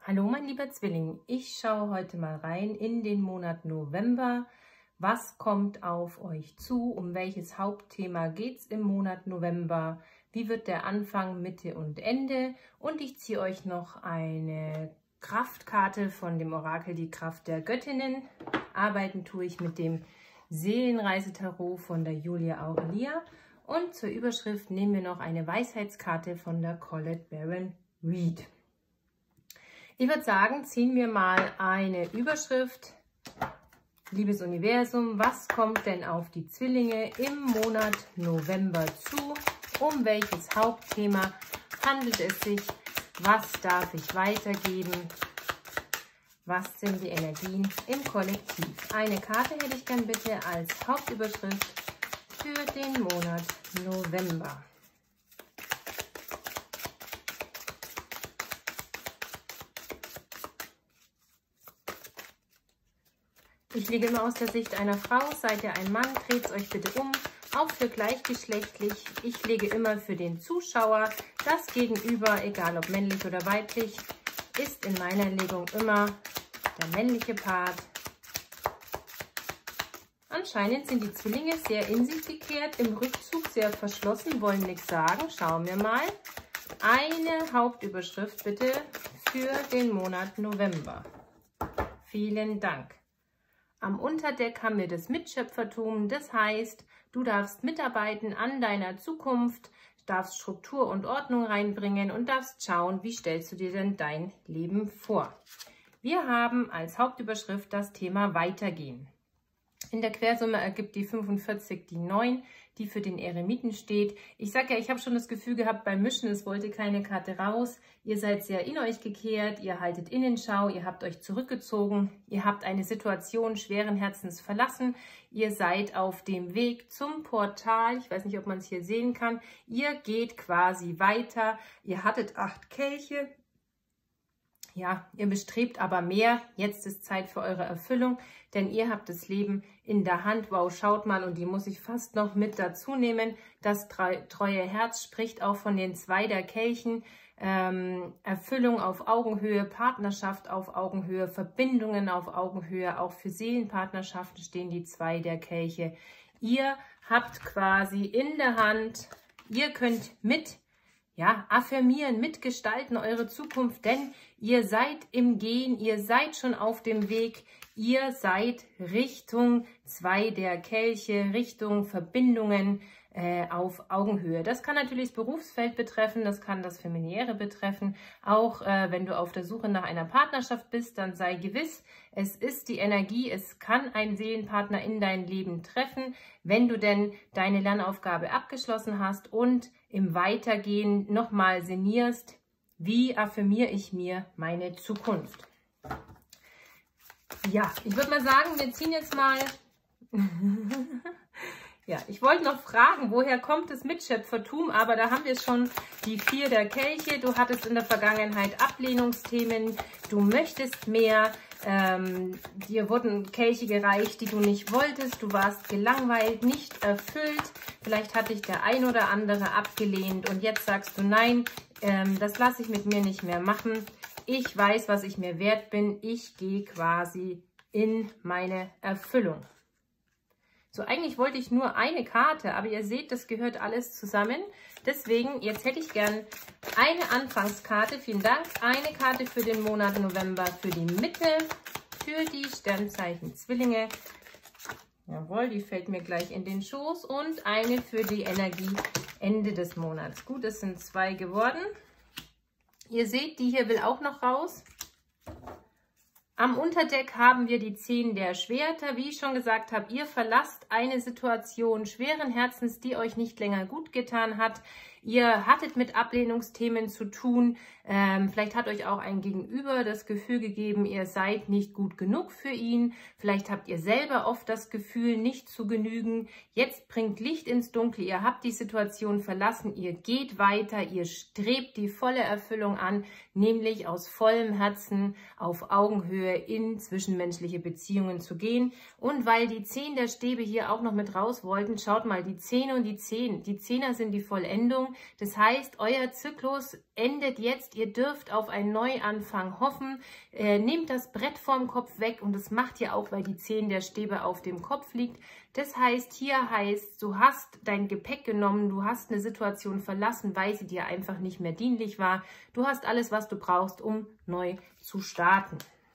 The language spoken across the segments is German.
Hallo mein lieber Zwilling, ich schaue heute mal rein in den Monat November. Was kommt auf euch zu? Um welches Hauptthema geht es im Monat November? Wie wird der Anfang, Mitte und Ende? Und ich ziehe euch noch eine Kraftkarte von dem Orakel, die Kraft der Göttinnen. Arbeiten tue ich mit dem Seelenreise-Tarot von der Julia Aurelia. Und zur Überschrift nehmen wir noch eine Weisheitskarte von der Colette Baron Reid. Ich würde sagen, ziehen wir mal eine Überschrift. Liebes Universum, was kommt denn auf die Zwillinge im Monat November zu? Um welches Hauptthema handelt es sich? Was darf ich weitergeben? Was sind die Energien im Kollektiv? Eine Karte hätte ich gern bitte als Hauptüberschrift für den Monat November. Ich lege immer aus der Sicht einer Frau. Seid ihr ein Mann, dreht euch bitte um. Auch für gleichgeschlechtlich. Ich lege immer für den Zuschauer. Das Gegenüber, egal ob männlich oder weiblich, ist in meiner Legung immer der männliche Part. Anscheinend sind die Zwillinge sehr in sich gekehrt, im Rückzug sehr verschlossen, wollen nichts sagen. Schauen wir mal. Eine Hauptüberschrift bitte für den Monat November. Vielen Dank. Am Unterdeck haben wir das Mitschöpfertum, das heißt, du darfst mitarbeiten an deiner Zukunft, darfst Struktur und Ordnung reinbringen und darfst schauen, wie stellst du dir denn dein Leben vor. Wir haben als Hauptüberschrift das Thema Weitergehen. In der Quersumme ergibt die 45 die 9, die für den Eremiten steht. Ich sage ja, ich habe schon das Gefühl gehabt beim Mischen, es wollte keine Karte raus. Ihr seid sehr in euch gekehrt, ihr haltet Innenschau, ihr habt euch zurückgezogen, ihr habt eine Situation schweren Herzens verlassen. Ihr seid auf dem Weg zum Portal, ich weiß nicht, ob man es hier sehen kann. Ihr geht quasi weiter, ihr hattet 8 Kelche. Ja, ihr bestrebt aber mehr. Jetzt ist Zeit für eure Erfüllung, denn ihr habt das Leben in der Hand. Wow, schaut mal, und die muss ich fast noch mit dazu nehmen. Das treue Herz spricht auch von den 2 der Kelchen. Erfüllung auf Augenhöhe, Partnerschaft auf Augenhöhe, Verbindungen auf Augenhöhe. Auch für Seelenpartnerschaften stehen die 2 der Kelche. Ihr habt quasi in der Hand, ihr könnt affirmieren, mitgestalten eure Zukunft, denn ihr seid im Gehen, ihr seid schon auf dem Weg, ihr seid Richtung 2 der Kelche, Richtung Verbindungen auf Augenhöhe. Das kann natürlich das Berufsfeld betreffen, das kann das Familiäre betreffen. Auch wenn du auf der Suche nach einer Partnerschaft bist, dann sei gewiss, es ist die Energie, es kann ein Seelenpartner in dein Leben treffen, wenn du denn deine Lernaufgabe abgeschlossen hast und im Weitergehen nochmal sinnierst, wie affirmiere ich mir meine Zukunft. Ja, ich würde mal sagen, wir ziehen jetzt mal... Ja, ich wollte noch fragen, woher kommt das Mitschöpfertum, aber da haben wir schon die 4 der Kelche. Du hattest in der Vergangenheit Ablehnungsthemen, du möchtest mehr, dir wurden Kelche gereicht, die du nicht wolltest, du warst gelangweilt, nicht erfüllt, vielleicht hat dich der ein oder andere abgelehnt und jetzt sagst du, nein, das lasse ich mit mir nicht mehr machen. Ich weiß, was ich mir wert bin, ich gehe quasi in meine Erfüllung. So, eigentlich wollte ich nur eine Karte, aber ihr seht, das gehört alles zusammen. Deswegen, jetzt hätte ich gern eine Anfangskarte, vielen Dank, eine Karte für den Monat November, für die Mitte, für die Sternzeichen Zwillinge. Jawohl, die fällt mir gleich in den Schoß und eine für die Energie Ende des Monats. Gut, es sind 2 geworden. Ihr seht, die hier will auch noch raus. Am Unterdeck haben wir die 10 der Schwerter. Wie ich schon gesagt habe, ihr verlasst eine Situation schweren Herzens, die euch nicht länger gut getan hat. Ihr hattet mit Ablehnungsthemen zu tun. Vielleicht hat euch auch ein Gegenüber das Gefühl gegeben, ihr seid nicht gut genug für ihn. Vielleicht habt ihr selber oft das Gefühl, nicht zu genügen. Jetzt bringt Licht ins Dunkle. Ihr habt die Situation verlassen. Ihr geht weiter. Ihr strebt die volle Erfüllung an, nämlich aus vollem Herzen auf Augenhöhe in zwischenmenschliche Beziehungen zu gehen. Und weil die 10 der Stäbe hier auch noch mit raus wollten, schaut mal, die 10 und die 10. Die 10er sind die Vollendung. Das heißt, euer Zyklus endet jetzt. ihr dürft auf einen Neuanfang hoffen. Nehmt das Brett vorm Kopf weg und das macht ihr auch, weil die 10 der Stäbe auf dem Kopf liegt. Das heißt, hier heißt, du hast dein Gepäck genommen, du hast eine Situation verlassen, weil sie dir einfach nicht mehr dienlich war. Du hast alles, was du brauchst, um neu zu starten.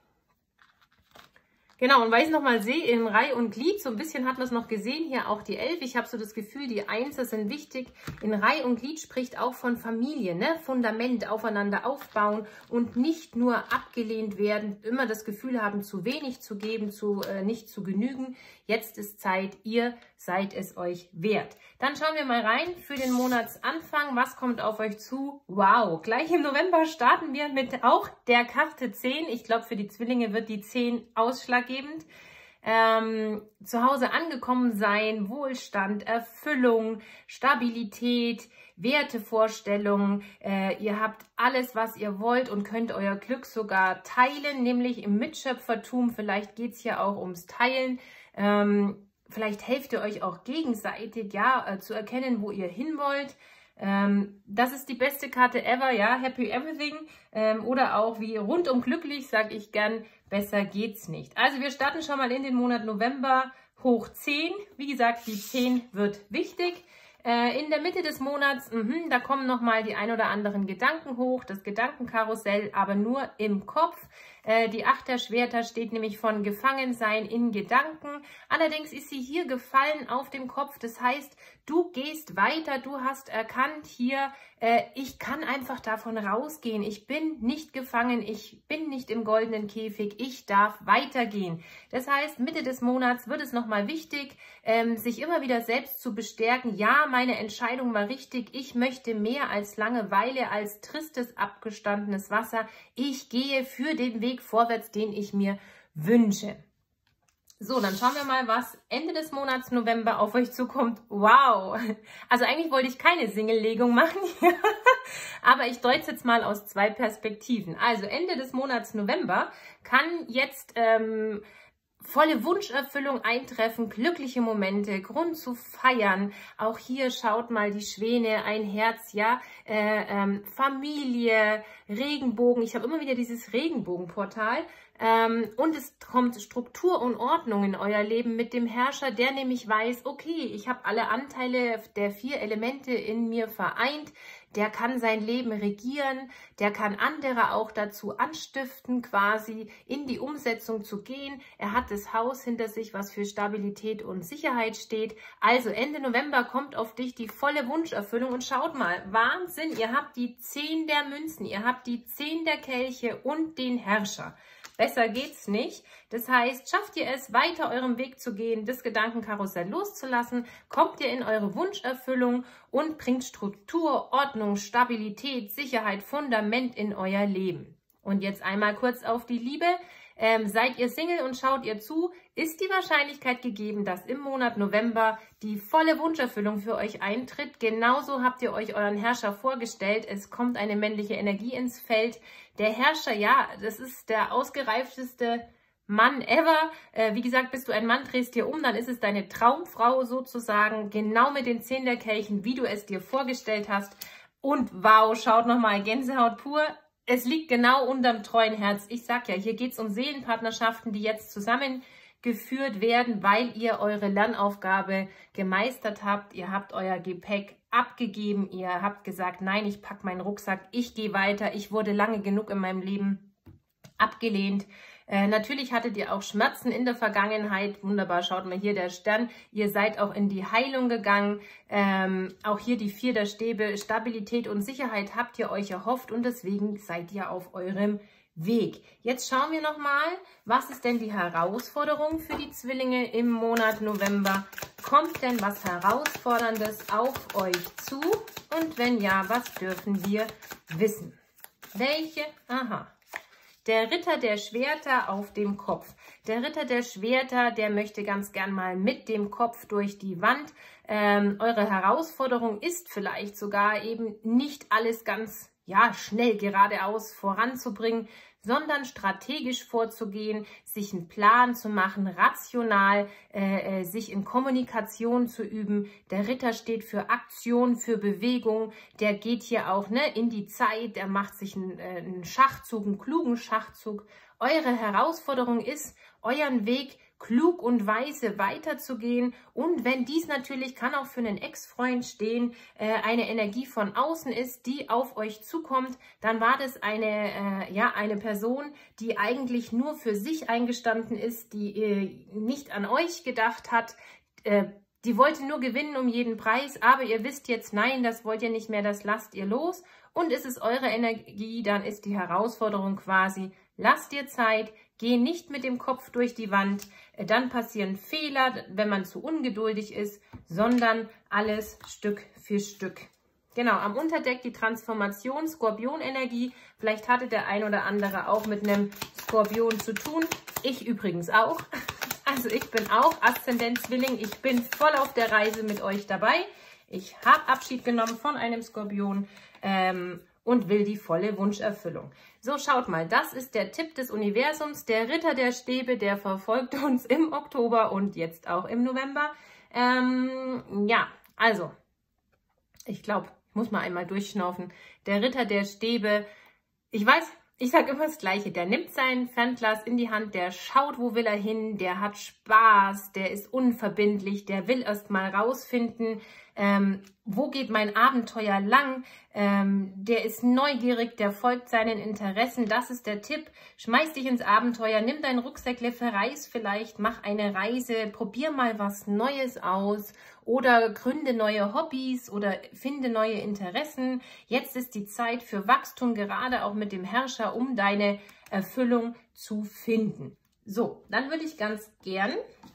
Genau, und weil ich es nochmal sehe, in Reih und Glied, so ein bisschen hat man es noch gesehen, hier auch die 11. Ich habe so das Gefühl, die 1 sind wichtig. In Reih und Glied spricht auch von Familie, ne? Fundament, aufeinander aufbauen und nicht nur abgelehnt werden, immer das Gefühl haben, zu wenig zu geben, nicht zu genügen. Jetzt ist Zeit, ihr seid es euch wert. Dann schauen wir mal rein für den Monatsanfang. Was kommt auf euch zu? Wow, gleich im November starten wir mit auch der Karte 10. Ich glaube, für die Zwillinge wird die 10 ausschlaggebend. Zu Hause angekommen sein, Wohlstand, Erfüllung, Stabilität, Wertevorstellungen. Ihr habt alles, was ihr wollt und könnt euer Glück sogar teilen, nämlich im Mitschöpfertum. Vielleicht geht es ja auch ums Teilen. Vielleicht helft ihr euch auch gegenseitig, ja, zu erkennen, wo ihr hin wollt. Das ist die beste Karte ever, ja, Happy Everything. Oder auch wie rundum glücklich, sage ich gern, besser geht's nicht. Also wir starten schon mal in den Monat November hoch 10. Wie gesagt, die 10 wird wichtig. In der Mitte des Monats, da kommen nochmal die ein oder anderen Gedanken hoch, das Gedankenkarussell, aber nur im Kopf. Die 8 der Schwerter steht nämlich von Gefangensein in Gedanken. Allerdings ist sie hier gefallen auf dem Kopf. Das heißt, du gehst weiter, du hast erkannt hier, ich kann einfach davon rausgehen. Ich bin nicht gefangen, ich bin nicht im goldenen Käfig, ich darf weitergehen. Das heißt, Mitte des Monats wird es nochmal wichtig, sich immer wieder selbst zu bestärken. Ja, meine Entscheidung war richtig. Ich möchte mehr als Langeweile, als tristes, abgestandenes Wasser. Ich gehe für den Weg vorwärts, den ich mir wünsche. So, dann schauen wir mal, was Ende des Monats November auf euch zukommt. Wow! Also eigentlich wollte ich keine Single-Legung machen, aber ich deute es jetzt mal aus 2 Perspektiven. Also Ende des Monats November kann jetzt volle Wunscherfüllung eintreffen, glückliche Momente, Grund zu feiern. Auch hier schaut mal die Schwäne, ein Herz, ja, Familie, Regenbogen. Ich habe immer wieder dieses Regenbogenportal. Und es kommt Struktur und Ordnung in euer Leben mit dem Herrscher, der nämlich weiß, okay, ich habe alle Anteile der 4 Elemente in mir vereint. Der kann sein Leben regieren, der kann andere auch dazu anstiften, quasi in die Umsetzung zu gehen. Er hat das Haus hinter sich, was für Stabilität und Sicherheit steht. Also Ende November kommt auf dich die volle Wunscherfüllung und schaut mal, Wahnsinn, ihr habt die 10 der Münzen, ihr habt die 10 der Kelche und den Herrscher. Besser geht's nicht. Das heißt, schafft ihr es, weiter eurem Weg zu gehen, das Gedankenkarussell loszulassen, kommt ihr in eure Wunscherfüllung und bringt Struktur, Ordnung, Stabilität, Sicherheit, Fundament in euer Leben. Und jetzt einmal kurz auf die Liebe. Seid ihr Single und schaut ihr zu, ist die Wahrscheinlichkeit gegeben, dass im Monat November die volle Wunscherfüllung für euch eintritt. Genauso habt ihr euch euren Herrscher vorgestellt. Es kommt eine männliche Energie ins Feld. Der Herrscher, ja, das ist der ausgereifteste Mann ever. Wie gesagt, bist du ein Mann, drehst dir um, dann ist es deine Traumfrau sozusagen, genau mit den 10 der Kelchen, wie du es dir vorgestellt hast. Und wow, schaut nochmal, Gänsehaut pur. Es liegt genau unterm treuen Herz. Ich sag ja, hier geht es um Seelenpartnerschaften, die jetzt zusammengeführt werden, weil ihr eure Lernaufgabe gemeistert habt. Ihr habt euer Gepäck abgegeben. Ihr habt gesagt, nein, ich packe meinen Rucksack, ich gehe weiter. Ich wurde lange genug in meinem Leben abgelehnt. Natürlich hattet ihr auch Schmerzen in der Vergangenheit. Wunderbar, schaut mal hier der Stern. Ihr seid auch in die Heilung gegangen. Auch hier die 4 der Stäbe. Stabilität und Sicherheit habt ihr euch erhofft und deswegen seid ihr auf eurem Weg. Jetzt schauen wir nochmal, was ist denn die Herausforderung für die Zwillinge im Monat November? Kommt denn was Herausforderndes auf euch zu? Und wenn ja, was dürfen wir wissen? Welche? Aha. Der Ritter der Schwerter auf dem Kopf. Der Ritter der Schwerter, der möchte ganz gern mal mit dem Kopf durch die Wand. Eure Herausforderung ist vielleicht sogar eben nicht alles ganz ja, schnell geradeaus voranzubringen, sondern strategisch vorzugehen, sich einen Plan zu machen, rational, sich in Kommunikation zu üben. Der Ritter steht für Aktion, für Bewegung. Der geht hier auch in die Zeit, der macht sich einen Schachzug, einen klugen Schachzug. Eure Herausforderung ist, euren Weg klug und weise weiterzugehen, und wenn dies natürlich, kann auch für einen Ex-Freund stehen, eine Energie von außen ist, die auf euch zukommt, dann war das eine Person, die eigentlich nur für sich eingestanden ist, die nicht an euch gedacht hat, die wollte nur gewinnen um jeden Preis, aber ihr wisst jetzt, nein, das wollt ihr nicht mehr, das lasst ihr los, und es ist eure Energie, dann ist die Herausforderung quasi, lasst dir Zeit, geh nicht mit dem Kopf durch die Wand, dann passieren Fehler, wenn man zu ungeduldig ist, sondern alles Stück für Stück. Genau, am Unterdeck die Transformation, Skorpionenergie. Vielleicht hatte der ein oder andere auch mit einem Skorpion zu tun. Ich übrigens auch. Also ich bin auch Aszendent Zwilling. Ich bin voll auf der Reise mit euch dabei. Ich habe Abschied genommen von einem Skorpion und will die volle Wunscherfüllung. So, schaut mal, das ist der Tipp des Universums. Der Ritter der Stäbe, der verfolgt uns im Oktober und jetzt auch im November. Ja, also, ich glaube, ich muss mal einmal durchschnaufen. Der Ritter der Stäbe, ich weiß, ich sage immer das Gleiche, der nimmt sein Fernglas in die Hand, der schaut, wo will er hin, der hat Spaß, der ist unverbindlich, der will erst mal rausfinden, wo geht mein Abenteuer lang, der ist neugierig, der folgt seinen Interessen, das ist der Tipp. Schmeiß dich ins Abenteuer, nimm dein Rucksäckle, verreis vielleicht, mach eine Reise, probier mal was Neues aus oder gründe neue Hobbys oder finde neue Interessen. Jetzt ist die Zeit für Wachstum, gerade auch mit dem Herrscher, um deine Erfüllung zu finden. So, dann würde ich ganz gern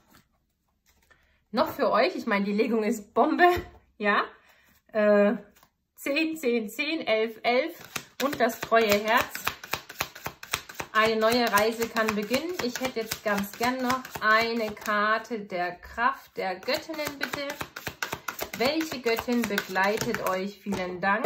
noch für euch, ich meine, die Legung ist Bombe, ja, 10, 10, 10, 11, 11 und das treue Herz. Eine neue Reise kann beginnen. Ich hätte jetzt ganz gern noch eine Karte der Kraft der Göttinnen, bitte. Welche Göttin begleitet euch? Vielen Dank.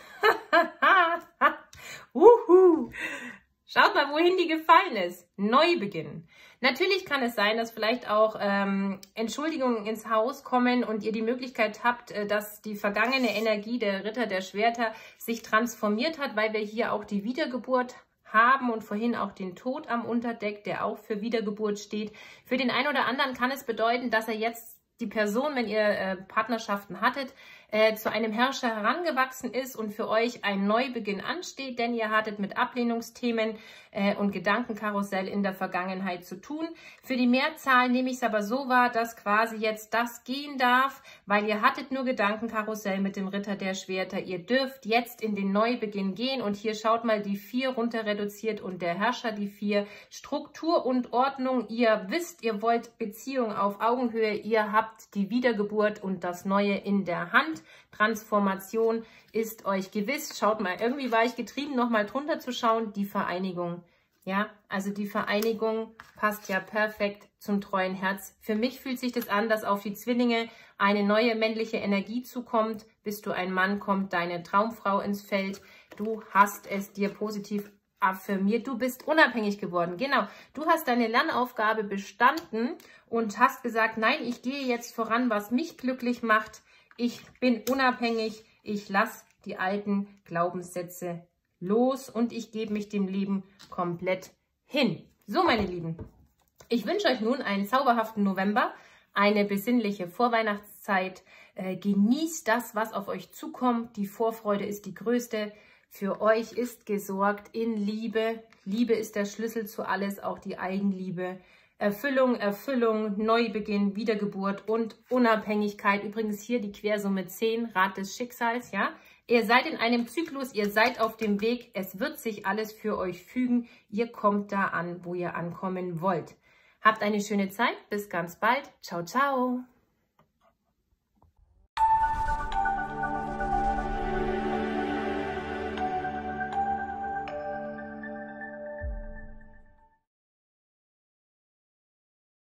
Schaut mal, wohin die gefallen ist. Neubeginn. Natürlich kann es sein, dass vielleicht auch Entschuldigungen ins Haus kommen und ihr die Möglichkeit habt, dass die vergangene Energie der Ritter der Schwerter sich transformiert hat, weil wir hier auch die Wiedergeburt haben und vorhin auch den Tod am Unterdeck, der auch für Wiedergeburt steht. Für den einen oder anderen kann es bedeuten, dass er jetzt die Person, wenn ihr Partnerschaften hattet, zu einem Herrscher herangewachsen ist und für euch ein Neubeginn ansteht, denn ihr hattet mit Ablehnungsthemen und Gedankenkarussell in der Vergangenheit zu tun. Für die Mehrzahl nehme ich es aber so wahr, dass quasi jetzt das gehen darf, weil ihr hattet nur Gedankenkarussell mit dem Ritter der Schwerter. Ihr dürft jetzt in den Neubeginn gehen und hier schaut mal die 4 runter reduziert und der Herrscher die 4. Struktur und Ordnung. Ihr wisst, ihr wollt Beziehung auf Augenhöhe, ihr habt die Wiedergeburt und das Neue in der Hand. Transformation ist euch gewiss. Schaut mal, irgendwie war ich getrieben, nochmal drunter zu schauen. Die Vereinigung. Ja, also die Vereinigung passt ja perfekt zum treuen Herz. Für mich fühlt sich das an, dass auf die Zwillinge eine neue männliche Energie zukommt. Bist du ein Mann, kommt deine Traumfrau ins Feld. Du hast es dir positiv affirmiert. Du bist unabhängig geworden. Genau, du hast deine Lernaufgabe bestanden und hast gesagt, nein, ich gehe jetzt voran, was mich glücklich macht. Ich bin unabhängig, ich lasse die alten Glaubenssätze los und ich gebe mich dem Leben komplett hin. So, meine Lieben, ich wünsche euch nun einen zauberhaften November, eine besinnliche Vorweihnachtszeit. Genießt das, was auf euch zukommt. Die Vorfreude ist die größte. Für euch ist gesorgt in Liebe. Liebe ist der Schlüssel zu alles, auch die Eigenliebe. Erfüllung, Erfüllung, Neubeginn, Wiedergeburt und Unabhängigkeit. Übrigens hier die Quersumme 10, Rad des Schicksals, ja. Ihr seid in einem Zyklus, ihr seid auf dem Weg, es wird sich alles für euch fügen. Ihr kommt da an, wo ihr ankommen wollt. Habt eine schöne Zeit, bis ganz bald. Ciao, ciao.